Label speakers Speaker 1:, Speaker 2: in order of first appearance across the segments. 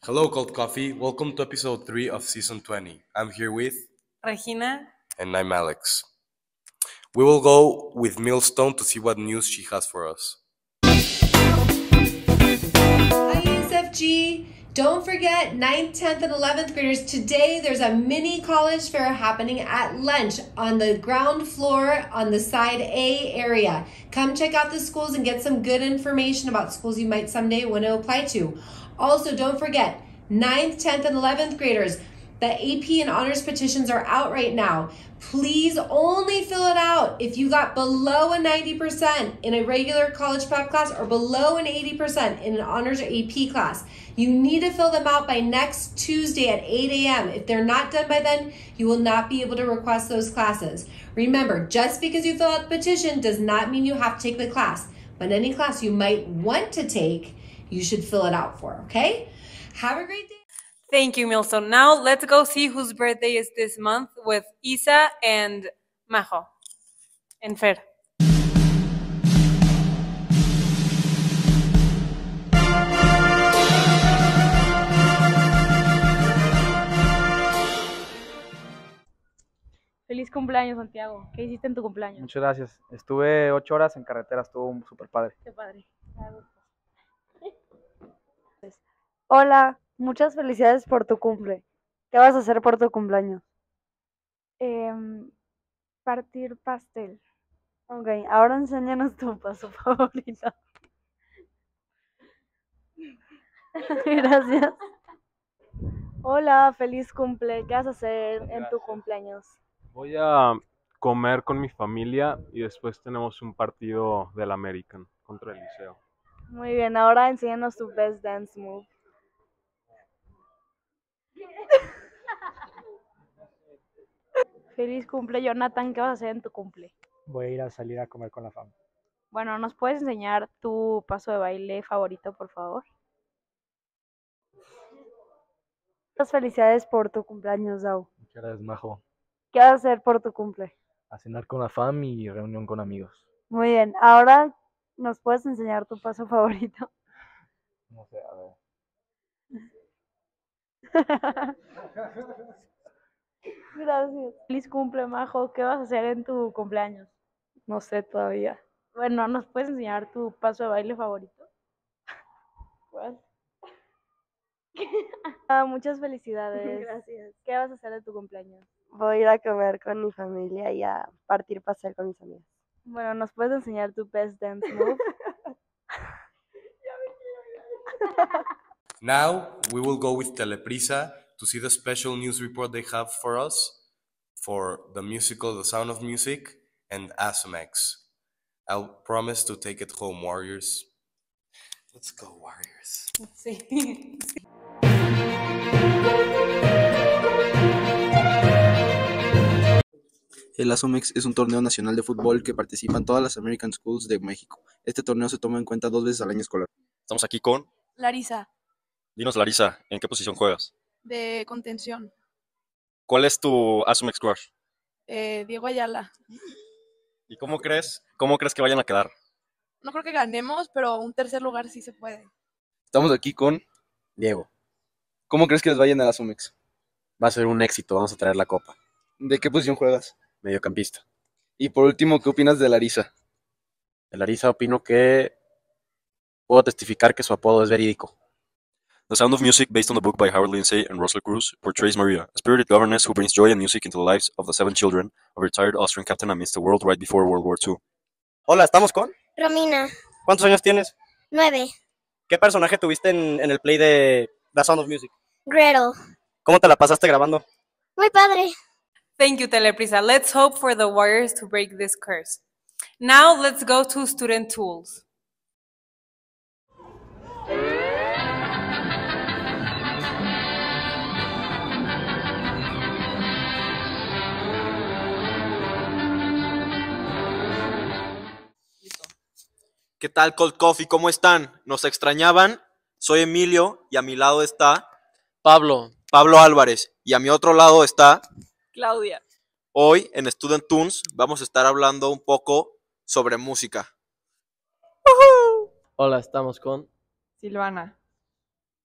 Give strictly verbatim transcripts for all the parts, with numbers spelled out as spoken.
Speaker 1: Hello, Cold Coffee. Welcome to episode three of season twenty. I'm here with
Speaker 2: Regina.
Speaker 1: And I'm Alex. We will go with Millstone to see what news she has for us.
Speaker 3: Hi, E S F G. Don't forget, ninth, tenth, and eleventh graders, today there's a mini college fair happening at lunch on the ground floor on the side A area. Come check out the schools and get some good information about schools you might someday want to apply to. Also, don't forget, ninth, tenth, and eleventh graders, the A P and honors petitions are out right now. Please only fill it out if you got below a ninety percent in a regular college prep class or below an eighty percent in an honors or A P class. You need to fill them out by next Tuesday at eight a.m. If they're not done by then, you will not be able to request those classes. Remember, just because you fill out the petition does not mean you have to take the class. But any class you might want to take, you should fill it out for, okay? Have a great day.
Speaker 2: Thank you, Milson. Now let's go see whose birthday is this month with Isa and Majo and Fer.
Speaker 4: Feliz cumpleaños, Santiago. ¿Qué hiciste en tu cumpleaños?
Speaker 5: Muchas gracias. Estuve ocho horas en carretera, estuvo súper padre.
Speaker 4: Qué padre.
Speaker 6: Hola, muchas felicidades por tu cumple. ¿Qué vas a hacer por tu cumpleaños?
Speaker 4: Eh, partir pastel.
Speaker 6: Ok, ahora enséñanos tu paso favorito. Gracias.
Speaker 4: Hola, feliz cumple. ¿Qué vas a hacer en tu cumpleaños?
Speaker 7: Voy a comer con mi familia y después tenemos un partido del American contra el Liceo.
Speaker 4: Muy bien, ahora enséñanos tu best dance move. Feliz cumple, Jonathan. ¿Qué vas a hacer en tu cumple?
Speaker 5: Voy a ir a salir a comer con la familia.
Speaker 4: Bueno, ¿nos puedes enseñar tu paso de baile favorito, por favor?
Speaker 6: Muchas felicidades por tu cumpleaños, Dau.
Speaker 5: Muchas gracias, Majo.
Speaker 6: ¿Qué vas a hacer por tu cumple?
Speaker 5: A cenar con la fam y reunión con amigos.
Speaker 6: Muy bien, ahora nos puedes enseñar tu paso favorito.
Speaker 5: No sé, a ver.
Speaker 6: Gracias.
Speaker 4: Feliz cumple, Majo. ¿Qué vas a hacer en tu cumpleaños?
Speaker 6: No sé todavía.
Speaker 4: Bueno, ¿nos puedes enseñar tu paso de baile favorito?
Speaker 6: ¿Cuál?
Speaker 4: Ah, muchas felicidades.
Speaker 6: Gracias.
Speaker 4: ¿Qué vas a hacer de tu cumpleaños?
Speaker 6: Voy a ir a comer con mi familia y a partir pastel con mis amigas.
Speaker 4: Bueno, ¿nos puedes enseñar tu best dance move?
Speaker 1: Now we will go with Teleprisa to see the special news report they have for us for the musical The Sound of Music and Asomex. I'll promise to take it home, Warriors. Let's go, Warriors.
Speaker 2: Sí.
Speaker 8: El Asomex es un torneo nacional de fútbol que participan todas las American Schools de México. Este torneo se toma en cuenta dos veces al año escolar.
Speaker 9: Estamos aquí con...
Speaker 10: Larisa,
Speaker 9: Dinos, Larisa, ¿en qué posición juegas?
Speaker 10: de contención.
Speaker 9: ¿Cuál es tu Asomex crush?
Speaker 10: Eh, Diego Ayala.
Speaker 9: ¿Y cómo crees, cómo crees que vayan a quedar?
Speaker 10: No creo que ganemos, pero un tercer lugar sí se puede.
Speaker 8: Estamos aquí con Diego. ¿Cómo crees que les vayan a Asomex?
Speaker 11: Va a ser un éxito, vamos a traer la copa.
Speaker 8: ¿De qué posición juegas?
Speaker 11: Mediocampista.
Speaker 8: Y por último, ¿qué opinas de Larisa?
Speaker 11: De Larisa opino que puedo testificar que su apodo es verídico.
Speaker 9: The Sound of Music, based on the book by Howard Lindsay and Russell Cruz, portrays Maria, a spirited governess who brings joy and music into the lives of the seven children of a retired Austrian captain amidst the world right before World War Two.
Speaker 12: Hola, ¿estamos con?
Speaker 13: Romina,
Speaker 12: ¿Cuántos años tienes?
Speaker 13: nueve.
Speaker 12: ¿Qué personaje tuviste en, en el play de The Sound of Music?
Speaker 13: Gretel.
Speaker 12: ¿Cómo te la pasaste grabando?
Speaker 13: Muy padre.
Speaker 2: Thank you, Teleprisa. Let's hope for the Warriors to break this curse. Now let's go to student tools.
Speaker 14: ¿Qué tal, Cold Coffee? ¿Cómo están? ¿Nos extrañaban? Soy Emilio y a mi lado está
Speaker 15: Pablo.
Speaker 14: Pablo Álvarez y a mi otro lado está
Speaker 10: Claudia.
Speaker 14: Hoy en Student Tunes vamos a estar hablando un poco sobre música.
Speaker 15: Hola, estamos con
Speaker 10: Silvana.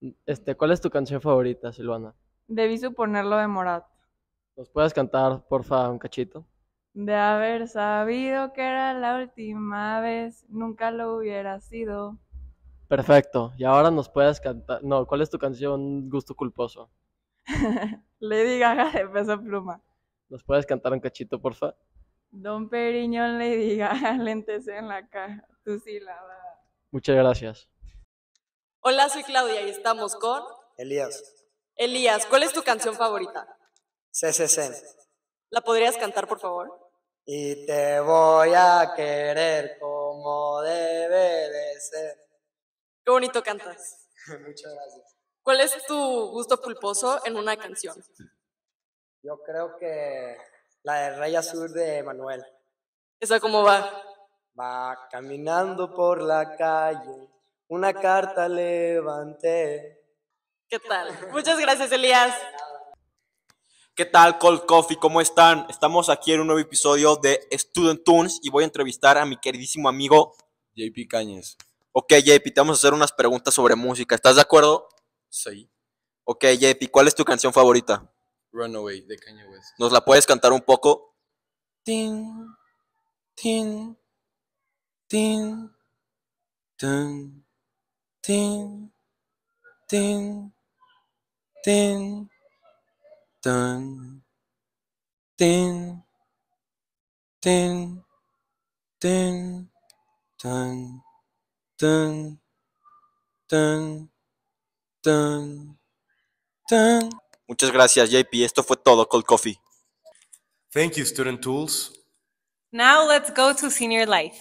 Speaker 13: Este, ¿cuál es tu canción favorita, Silvana?
Speaker 15: Debí suponerlo de Morat.
Speaker 13: ¿Nos puedes cantar, porfa, un cachito?
Speaker 15: De haber sabido que era la última vez, nunca lo hubiera sido.
Speaker 13: Perfecto. Y ahora nos puedes cantar. No, ¿cuál es tu canción gusto culposo?
Speaker 15: Lady Gaga de Peso Pluma.
Speaker 13: ¿Nos puedes cantar un cachito, porfa?
Speaker 15: Don Periñón, Lady Gaga, lentes en la caja, tu sílaba.
Speaker 13: Muchas gracias.
Speaker 16: Hola, soy Claudia y estamos con
Speaker 17: Elías.
Speaker 16: Elías. ¿Cuál es tu canción favorita?
Speaker 17: C C C.
Speaker 16: ¿La podrías cantar, por favor?
Speaker 17: Y te voy a querer como debe de ser.
Speaker 16: Qué bonito cantas.
Speaker 17: Muchas gracias.
Speaker 16: ¿Cuál es tu gusto culposo en una canción?
Speaker 17: Yo creo que la de Rey Azul de Manuel.
Speaker 16: ¿Esa cómo va?
Speaker 17: Va caminando por la calle, una carta levanté.
Speaker 16: ¿Qué tal? Muchas gracias, Elías.
Speaker 14: ¿Qué tal, Cold Coffee? ¿Cómo están? Estamos aquí en un nuevo episodio de Student Tunes y voy a entrevistar a mi queridísimo amigo
Speaker 1: J P Cañes.
Speaker 14: Ok, J P, te vamos a hacer unas preguntas sobre música. ¿Estás de acuerdo?
Speaker 1: Sí.
Speaker 14: Ok, J P, ¿cuál es tu canción favorita?
Speaker 1: Runaway de Kanye West.
Speaker 14: ¿Nos la puedes cantar un poco?
Speaker 1: Tin, tin, tin, tin, tin, tin, tin, tin, tin, tin, tin, tin, tin, tin, tin, tin.
Speaker 14: Muchas gracias, J P. Esto fue todo, Cold Coffee.
Speaker 1: Thank you, Student Tools.
Speaker 2: Now let's go to senior life.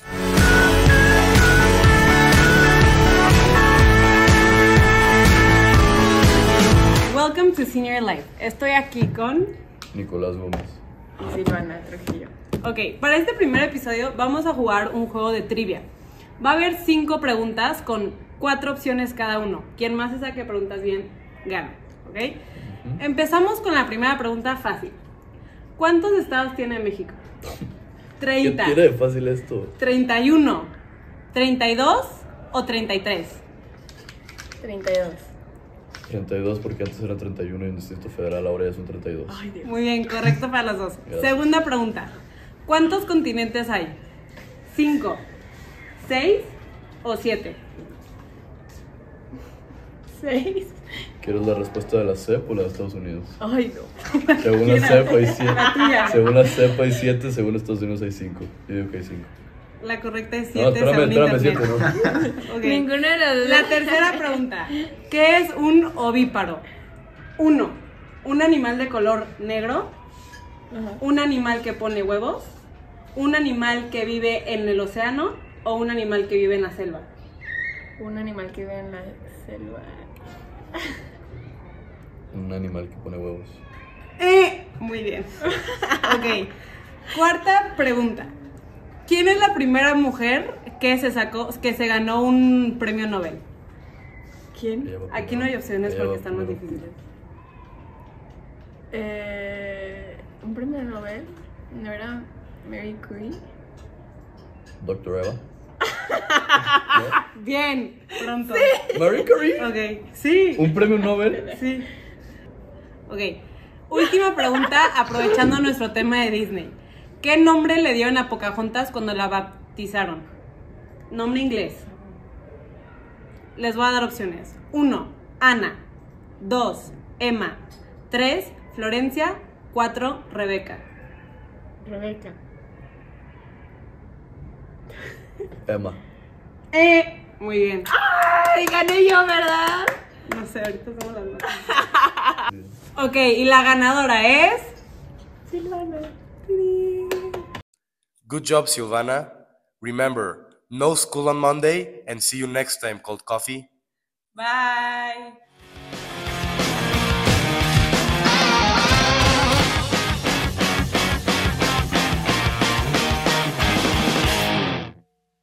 Speaker 2: Welcome to senior life. Estoy aquí con
Speaker 18: Nicolás Gómez
Speaker 15: y Silvana Trujillo.
Speaker 2: Ok, para este primer episodio vamos a jugar un juego de trivia. Va a haber cinco preguntas con cuatro opciones cada uno. Quien más se saque preguntas bien, gana. ¿Ok? Uh-huh. Empezamos con la primera pregunta fácil. ¿Cuántos estados tiene México? treinta.
Speaker 18: ¿Qué tiene de fácil esto?
Speaker 2: treinta y uno, treinta y dos o treinta y tres.
Speaker 15: treinta y dos.
Speaker 18: treinta y dos porque antes era treinta y uno y en el Distrito Federal ahora ya son treinta y dos.
Speaker 2: Ay, Dios. Muy bien, correcto para los dos.
Speaker 18: Gracias.
Speaker 2: Segunda pregunta. ¿Cuántos continentes hay? ¿Cinco, seis o siete?
Speaker 15: Seis.
Speaker 18: ¿Quieres la respuesta de la C E P o la de Estados Unidos?
Speaker 15: Ay, no.
Speaker 18: Según la C E P hay siete.
Speaker 2: La tuya.
Speaker 18: Según la C E P hay siete, según Estados Unidos hay cinco. Yo digo que hay cinco.
Speaker 2: La correcta es
Speaker 18: No,
Speaker 2: siete.
Speaker 18: espérame,
Speaker 2: según
Speaker 18: espérame,
Speaker 2: internet.
Speaker 18: siete, ¿no?
Speaker 2: Ok.
Speaker 15: Ninguno de los dos.
Speaker 2: La tercera pregunta. ¿Qué es un ovíparo? Uno, un animal de color negro.
Speaker 15: Ajá.
Speaker 2: Un animal que pone huevos. Un animal que vive en el océano. O un animal que vive en la selva.
Speaker 15: Un animal que vive en la selva.
Speaker 18: Un animal que pone huevos.
Speaker 2: Eh, muy bien. Ok. Cuarta pregunta. ¿Quién es la primera mujer que se sacó, que se ganó un premio Nobel? ¿Quién? Aquí no hay opciones porque están más difíciles.
Speaker 15: Eh, ¿Un premio Nobel? ¿No era Mary Curie?
Speaker 18: Doctor Eva.
Speaker 2: Bien, pronto.
Speaker 15: Sí.
Speaker 18: Marie Curie.
Speaker 2: Ok, sí.
Speaker 18: ¿Un premio Nobel?
Speaker 2: Sí. Ok. Última pregunta, aprovechando nuestro tema de Disney. ¿Qué nombre le dieron a Pocahontas cuando la bautizaron? Nombre inglés. Les voy a dar opciones. Uno, Ana. Dos, Emma. Tres, Florencia. Cuatro, Rebeca.
Speaker 15: Rebeca.
Speaker 18: Emma.
Speaker 2: Eh, muy bien.
Speaker 15: ¡Ay! Gané yo, ¿verdad?
Speaker 2: No sé, ahorita somos las más. Ok, y la ganadora es...
Speaker 15: Silvana.
Speaker 1: Good job, Silvana. Remember, no school on Monday, and see you next time, Cold Coffee.
Speaker 2: Bye.